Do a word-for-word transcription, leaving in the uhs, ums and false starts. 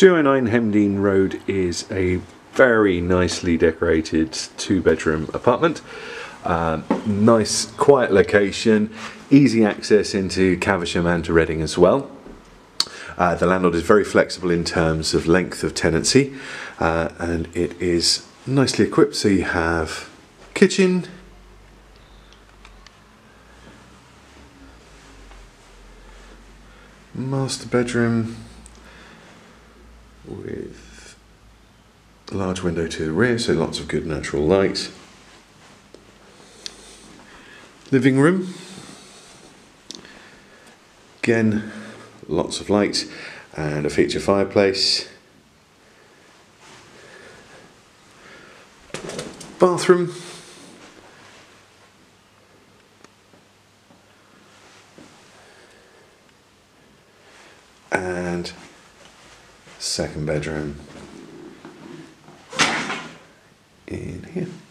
two oh nine Hemdean Road is a very nicely decorated two bedroom apartment. Um, nice quiet location, easy access into Caversham and to Reading as well. Uh, the landlord is very flexible in terms of length of tenancy, uh, and it is nicely equipped. So you have kitchen, master bedroom with a large window to the rear, so lots of good natural light. Living room, again lots of light and a feature fireplace. Bathroom, and second bedroom in here.